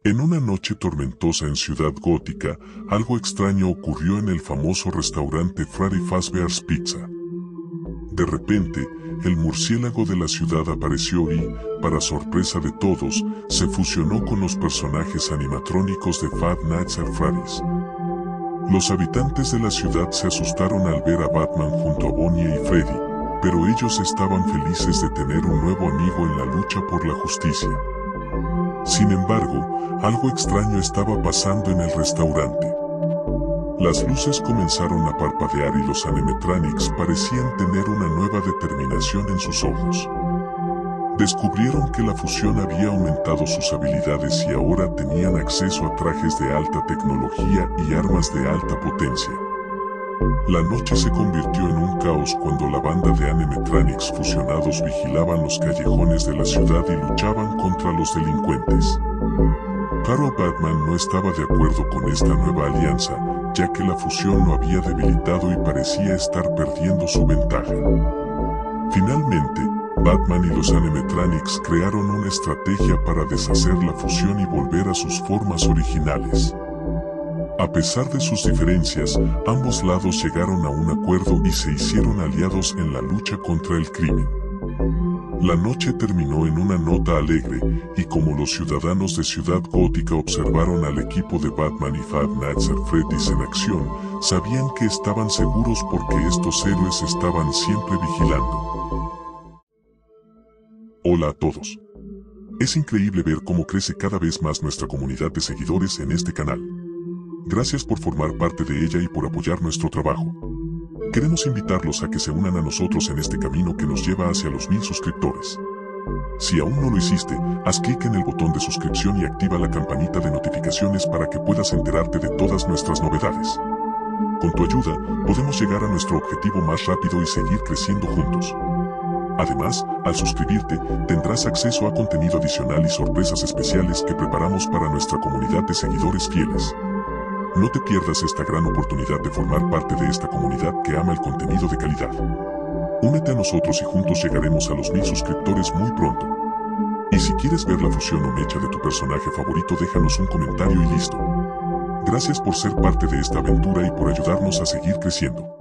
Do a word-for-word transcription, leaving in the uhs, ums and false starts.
En una noche tormentosa en Ciudad Gótica, algo extraño ocurrió en el famoso restaurante Freddy Fazbear's Pizza. De repente, el murciélago de la ciudad apareció y, para sorpresa de todos, se fusionó con los personajes animatrónicos de Five Nights at Freddy's. Los habitantes de la ciudad se asustaron al ver a Batman junto a Bonnie y Freddy, pero ellos estaban felices de tener un nuevo amigo en la lucha por la justicia. Sin embargo, algo extraño estaba pasando en el restaurante. Las luces comenzaron a parpadear y los animatronics parecían tener una nueva determinación en sus ojos. Descubrieron que la fusión había aumentado sus habilidades y ahora tenían acceso a trajes de alta tecnología y armas de alta potencia. La noche se convirtió en un caos cuando la banda de animatronics fusionados vigilaban los callejones de la ciudad y luchaban contra los delincuentes. Claro, Batman no estaba de acuerdo con esta nueva alianza, ya que la fusión lo había debilitado y parecía estar perdiendo su ventaja. Finalmente, Batman y los animatronics crearon una estrategia para deshacer la fusión y volver a sus formas originales. A pesar de sus diferencias, ambos lados llegaron a un acuerdo y se hicieron aliados en la lucha contra el crimen. La noche terminó en una nota alegre, y como los ciudadanos de Ciudad Gótica observaron al equipo de Batman y Five Nights at Freddy's en acción, sabían que estaban seguros porque estos héroes estaban siempre vigilando. Hola a todos. Es increíble ver cómo crece cada vez más nuestra comunidad de seguidores en este canal. Gracias por formar parte de ella y por apoyar nuestro trabajo. Queremos invitarlos a que se unan a nosotros en este camino que nos lleva hacia los mil suscriptores. Si aún no lo hiciste, haz clic en el botón de suscripción y activa la campanita de notificaciones para que puedas enterarte de todas nuestras novedades. Con tu ayuda, podemos llegar a nuestro objetivo más rápido y seguir creciendo juntos. Además, al suscribirte, tendrás acceso a contenido adicional y sorpresas especiales que preparamos para nuestra comunidad de seguidores fieles. No te pierdas esta gran oportunidad de formar parte de esta comunidad que ama el contenido de calidad. Únete a nosotros y juntos llegaremos a los mil suscriptores muy pronto. Y si quieres ver la fusión o mecha de tu personaje favorito, déjanos un comentario y listo. Gracias por ser parte de esta aventura y por ayudarnos a seguir creciendo.